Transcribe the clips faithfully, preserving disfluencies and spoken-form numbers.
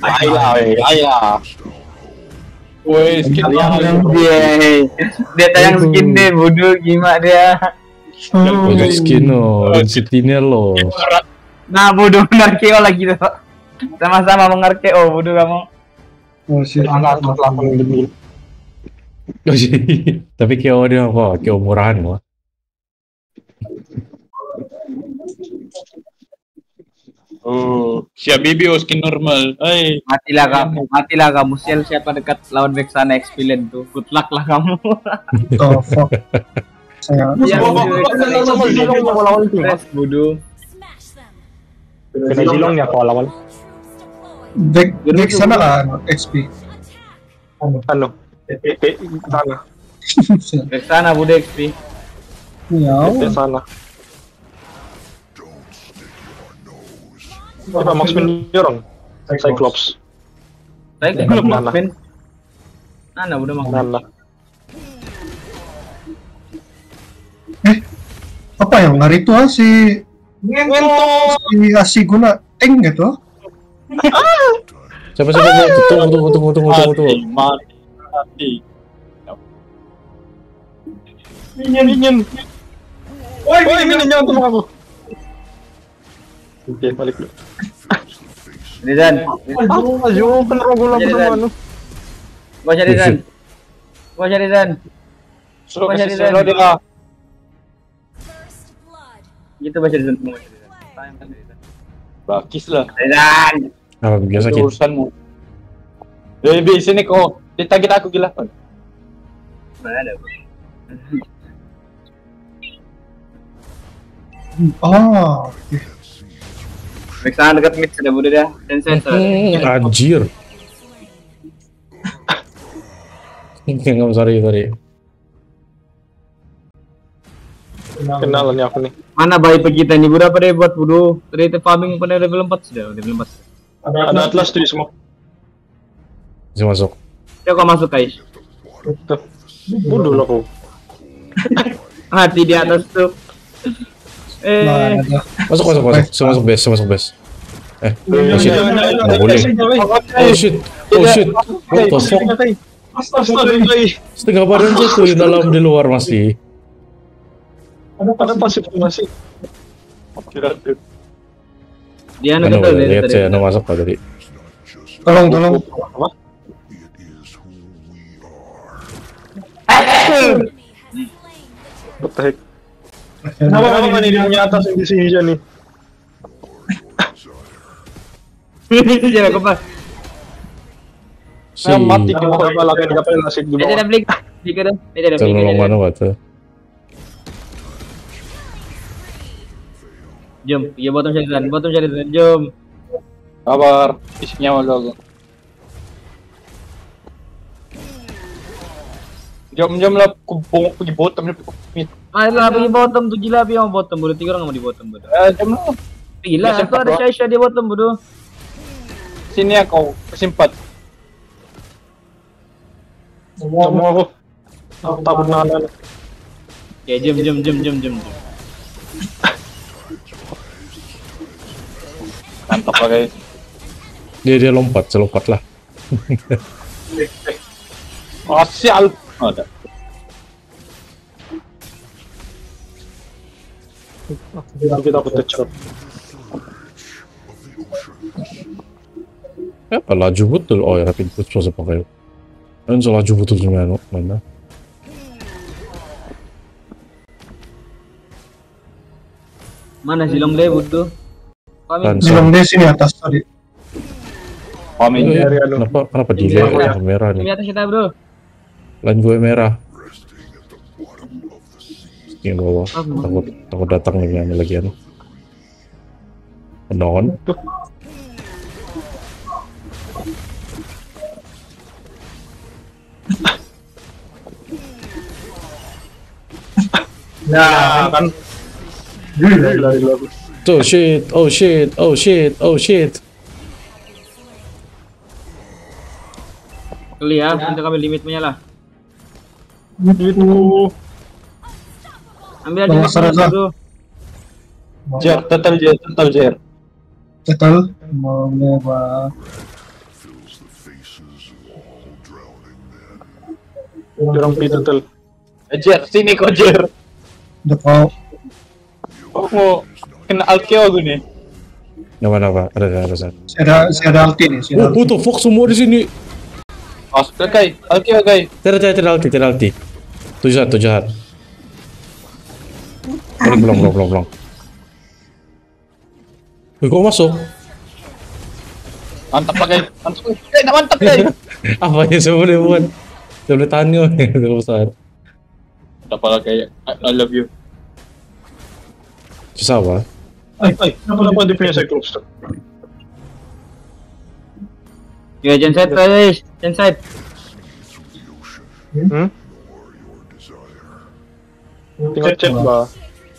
Ayolah, ayolah. Woi, skin dia. Dia tayang skin deh, bodoh gimana dia. Oh, skin lo, skinnya lo. Nah, bodoh benar K O lagi tuh. Sama-sama mengar K O, bodoh kamu. Oh sih, anak pelakon demi. Oh sih, tapi K O dia apa? K O murahan gua. Oh, siap bibi skin normal. Hai. Matilah kamu, matilah kamu. Sial siapa dekat lawan Vexana X P lane tuh. Good luck lah kamu. oh fuck. Saya Iya, bodoh. Kena Zilong ya kalau awal. Vek Vek sana kan X P. Ano? Sana. Vexana bodoh X P. Ya. Sana. Coba Max Min dorong. Cyclops. Baik, belum Maxmin. Mana udah Maxmin. Nana. Eh, apa yang ngari tuh si si Asiguna Teng gitu? Siapa siapa tunggu tunggu tunggu tunggu tunggu tunggu. Mati. Mati. Minion minion. Woi, minion jangan tolong aku. Oke, balik dulu. Rizan, Aduh, ayo bener gue langsung anu. gua cari Rizan. Gua cari Rizan. Suruh Gua cari kasih Rizan. selo dia. Gitu baca Rizan. Gua cari Rizan. Bakis lah. Rizan. Apa biasa Itu gitu? urusanmu. Baby sini kok. Ditagih aku gila. Mana ada? Oh, Vexana dekat mid sudah bodoh dia. Dan sensor. Anjir. Enggak, sorry sorry. Kenalan ya aku nih. Mana bayi kita nih budak pada buat bodoh. Tadi itu farming pada level empat sudah, level empat. Ada Atlas tuh semua. Bisa masuk. Coba kau masuk guys. Bodoh lah kau. Hati di atas tuh. Eh, mana ada. Masuk masuk masuk. Saya masuk base, saya masuk base. Eh, oh shit. Nggak boleh. Oh shit. Oh shit. What the fuck? Astaga, Setengah badan jatuh di dalam di luar masih. ada pasif masih. Kira tuh. dia Anu anak kecil lihat dari saya anu masuk pak tadi. Tolong tolong. Apa? What the heck? Kenapa kenapa nih dia atas yang di sini aja nih? Itu jangan kepas. Si Saya mati kita apa lagi dapat nasib di Dia bawah. ada blik. Jika dah, dia ada blik. tolong mana waktu. Jom, ya bottom cari dan bottom cari dan jom. Kabar, isinya malu. Jam-jam lah kumpul pergi bottom ni. Marilah pergi bottom tuh gila api yang bottom bodoh tiga orang mau di bottom bodoh. Eh, jam lah. Gila, Biasa, itu ada bro. Shaisha di bottom bodoh. Sini aku kesimpat. Semua aku. Aku takut nahan. Oke, jom jom jom jom jom. Mantap lah guys. Dia dia lompat, saya lompat lah. Oh sial. Oh, ada. Kita aku tercerap. Apa laju betul? Oh ya rapid boost bisa pakai. Kan so laju betul sebenarnya mana? Mana si Long Day bodoh? Kami Kan Bilang dia sini atas tadi. Kami Eh, dari anu. kenapa kenapa Ini delay merah. ya, merah di nih? atas kita bro. Lain gue merah. Yang bawah. Oh, Takut takut datang lagi anu lagi anu. Non. Nah, kan. Gila, gila, gila. Oh shit, oh shit, oh shit, oh shit. Kali ya, untuk ambil limit punya lah. Itu. Ambil aja Bang, limit Sarah. bro. Jer, total jer, total jer. Cetal mau nyoba. Kurang pitul. Jer, sini kok Jer. Udah kau. Oh, mau kena Alkeo gue nih. Apa-apa, ada ada ada. Saya ada saya ada ulti nih. Saya Oh, ada ulti. what the fuck semua di sini. Oh, sudah guys, Alkeo guys. Tidak, tidak, tidak alti, tidak alti. Tujuh jahat, tujuh jahat. Belum, belum, belum, belum, belum. Wih, kok masuk? Mantap lah guys, mantap guys. Eh, nak mantap guys. Apa ya sebenarnya bukan? Saya boleh tanya nih, terus saat. Dapat lah kayak I love you. Susah apa? Ay, ay, kenapa dia punya Cyclops tuh? Ya, genset guys, genset. Hmm? Tinggal chat ba?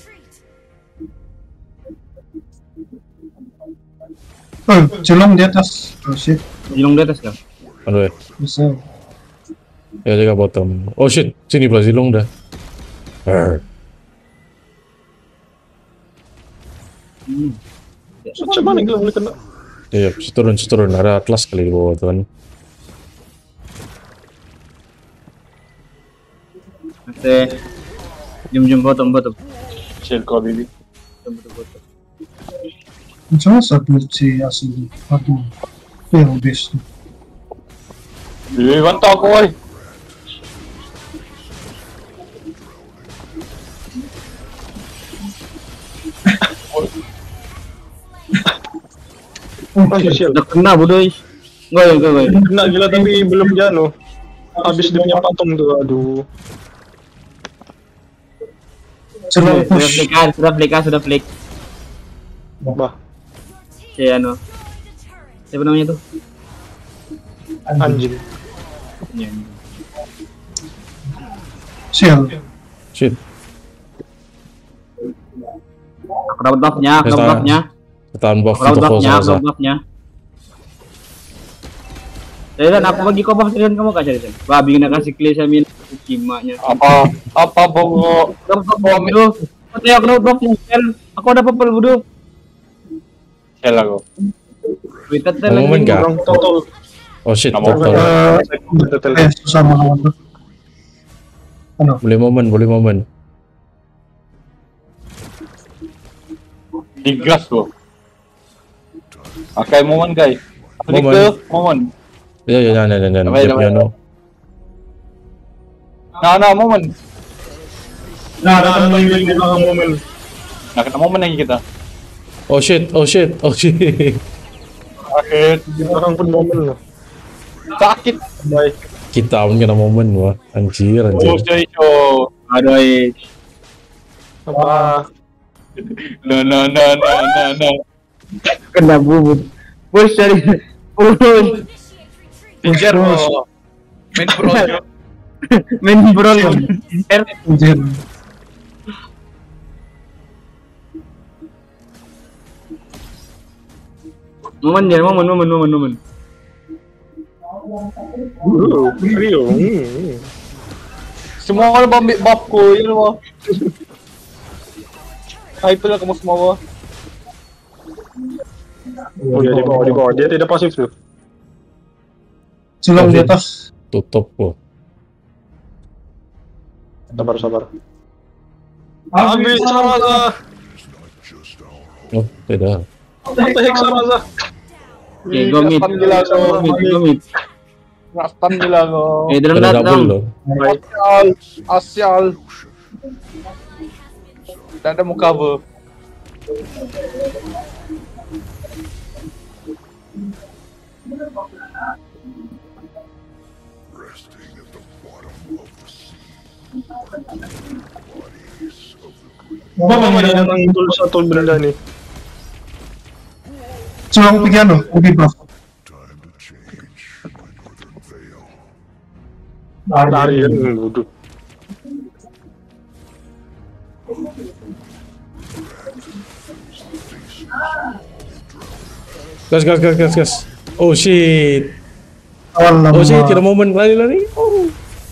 Oh, jelong di atas. Oh shit. Jilong di atas kan? Aduh ya. Bisa. Ya jaga bottom. Oh shit, sini belah silong dah. Arr. Macam mana gila boleh kena? Ya, ya, turun, turun. Ada atlas kali di bawah tuan. Oke. Jom-jom bottom bottom. Shell kau baby. Bottom bottom. Macam mana saya build si asli? Aduh. Itu yang best. Eh, mantap kau. Oh, shell. Udah kena bodoh. Enggak ya, enggak enggak. Kena gila tapi belum jano. Habis dia punya patung tuh, aduh. Jelong Sudah push. flick kan, sudah flick kan, sudah flick. Bah, Si anu. Siapa namanya tuh? anjing. Sial. Shit. Aku dapat buff-nya, aku dapat Bisa. buff-nya. Ketahuan buff Aku dapat untuk buff-nya, aku Rosa. dapat buff-nya. Jadi aku bagi kau buff dan kamu kasih cari. Babi kena kasih clay samin kimaknya. Apa? Apa bogo? Dapat buff bodoh. Aku tanya aku dapat buff-nya. Aku dapat purple bodoh. Shell aku. Twitter teh Mau momen kah? Orang total. Oh shit, Nama total. orang. Eh, susah melawan tuh. Ano? Boleh momen, boleh momen. Digas lo. Pakai momen guys. Momen. Ke momen. Ya, ya, jangan, jangan, jangan. Damai, Dia damai. punya no. Nah, nah momen. Nah, datang lagi di belakang momen. Nah, kena momen lagi kita. Oh shit, oh shit, oh shit. Akhir di belakang pun momen lo. Sakit. Baik. Kita pun kena momen wah. Anjir, Oh, anjir. jadi show. Aduh, eh. Apa? Nah, nah, nah, nah, nah, nah. Kena bubut. Push dari push. Pinjar lo. Main pro. Main bro. Anjir. Momen dia, momen, momen, momen, momen. Uh, Rio. Hmm. Semua orang bambi babku, ini lo. Hype lah kamu semua. Oh ya di bawah, di bawah. Dia tidak pasif tuh. Jelong di atas. Tutup wah. Sabar, sabar. Ambil Saraza. Oh, tidak. Apa hex Saraza? Oke, go mid. Gila Go mid, go mid. Ngastan gila kau. Eh, dalam Ada dalam. double loh. Asyal, asyal. Tidak ada muka cover. Apa mana yang nanggung satu benda ni? Jelong pergi ano? Pergi buff. Lari kan duduk. Gas, gas, gas, gas, gas. Oh shit. Alamak. Oh shit, kira momen lari, lari. Oh.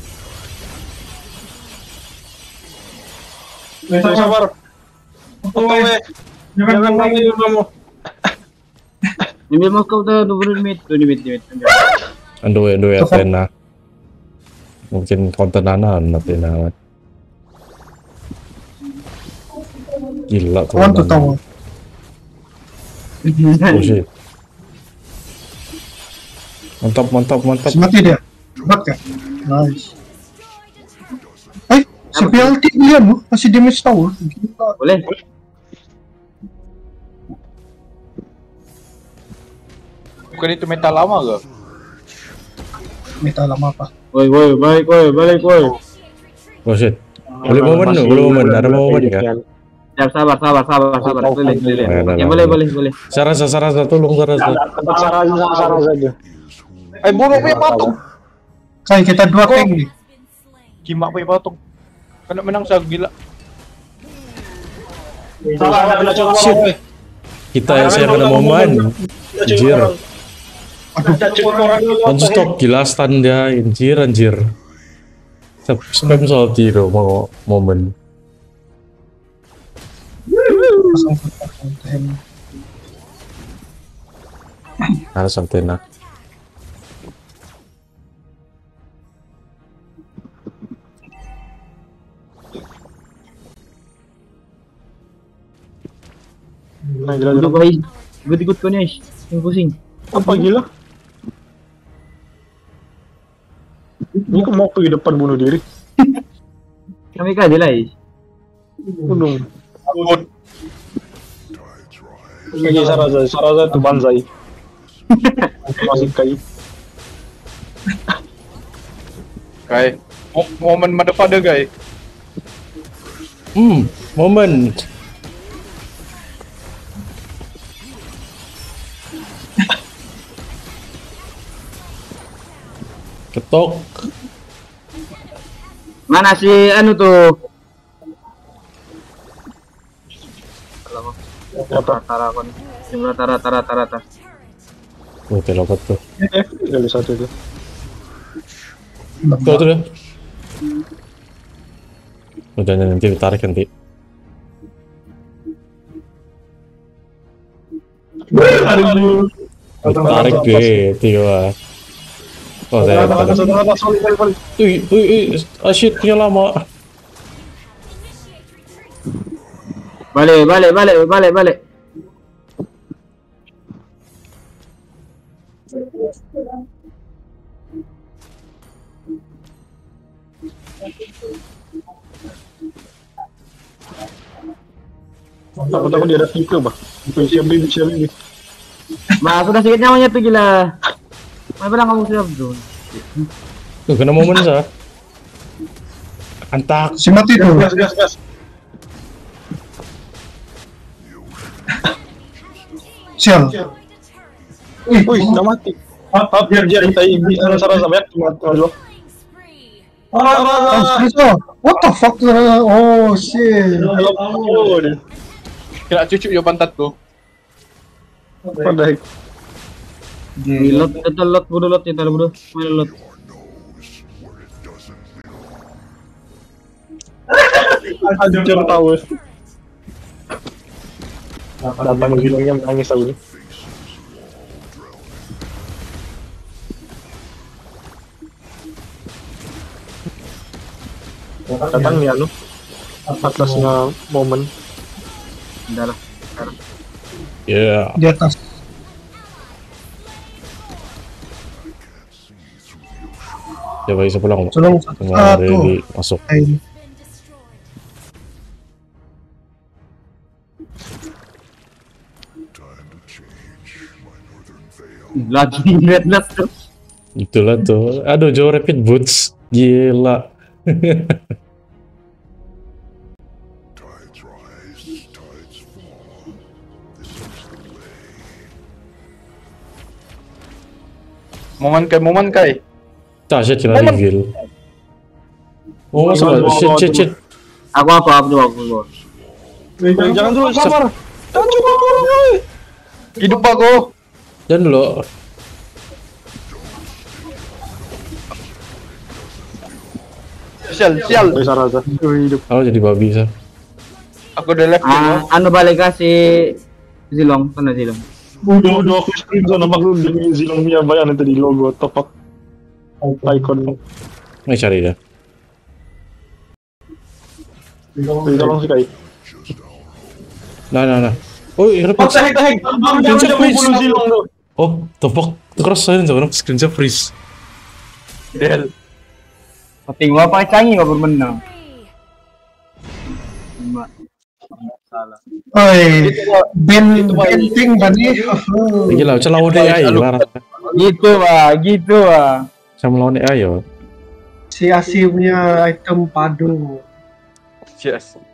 Sabar, sabar. Oh, weh. Jangan lari kamu. Ambil mau kau tuh dua puluh menit, dua puluh menit, dua puluh menit. Ando Ando Athena. Mungkin counter Nana Athena. Gila tuh. Kawan tuh tahu. Oh shit. Mantap mantap mantap. Si mati dia. Cepat kan? Nice. Eh, si P L T dia loh, masih damage tower. Gila. Boleh. Bukan itu meta lama gak? Meta lama apa? Woi woi balik woi balik woi. Oh shit. Boleh momen dong, boleh momen. Ada momen ya. Ya sabar sabar sabar sabar. Boleh boleh. Nah, nah, Ya nah, boleh nah. boleh boleh. Sarasa Sarasa tolong Sarasa. Tempat Sarasa sama Sarasa aja. Eh burung punya patung. Kayak kita dua tank nih. Kimak punya patung. Kena menang saya gila. Shit. Kita yang saya kena momen. Anjir. Non stop gila stun dia. Anjir anjir. Spam salty tuh mau momen. Pasang konten. Harus antena. Nah gila Duduk guys. Ikut-ikut kau nih. Yang pusing. Apa gila? Ini kok mau pergi depan bunuh diri? Kami kah dia lah. Bunuh. Takut. Lagi Sarasa, Sarasa itu banzai. Masih kai. Kai. Momen motherfucker guys. Hmm, momen. Ketok. Mana si anu tuh? Apa? Tara kon. Jumlah tara tara tara tara. Oh, telokat tuh. Eh, dari satu itu. Tuh tuh dah. Udah nanti ditarik nanti. Ditarik gue, tiga. Oh, saya tarik. Wih, wih, wih, ah shit, punya lama. Balik balik balik balik balik. Takut-takut dia ada tipe bah. Siap ini, siap ini. Bah sudah sedikit nyawanya tuh gila. Mana bilang kamu siap bro? Tuh, kena momen sah. Antak. Si mati tuh. Gas, gas, gas. Sial. Wih, udah mati. Apa biar dia kita ini Sarasa banyak mati aja. Oh, Sarasa. What the fuck? Oh shit. Kena cucuk ya pantat tuh. Pandai. Lot total lot bodoh lot kita bodoh. Mana lot? Hancur tahu. Datang bilangnya menangis aku nih. Datang nih anu atasnya momen. Udah lah. Ya. Di atas. Coba bisa pulang. Tolong Tengah satu. ready masuk. Ayo. Lagi red last tuh. Itulah tuh. Aduh, Joe Rapid Boots. Gila. Momen kai, momen kai. Tak, shit, kena reveal. Oh, salah. Shit, shit, shit. Aku apa aku aku. aku. Jangan dulu, sabar. Jangan coba dulu. Hidup aku. Jangan dulu. Sial, sial. Sarasa. Hidup. Aku jadi babi, sah. Aku udah left. Ah, anu balik kasih Zilong, sana Zilong. Udah, udah aku screenshot nampak lu di Zilong punya bayan tadi logo top up. Icon. May cari dia. Tolong sih Kai. Nah, nah, nah. Oh, ini Oh, tahek, tahek. Jangan jangan membunuh Zilong tuh. Oh, the fuck? Terus saya jangan screen shot freeze. Del. Penting gua pakai canggih gak bermenang. Salah. Oi, Ben Benting bani. Gila, macam lawan A I lah. Gitu bah, gitu bah. Sama lawan A I yo. Si Asi punya item padu. Yes.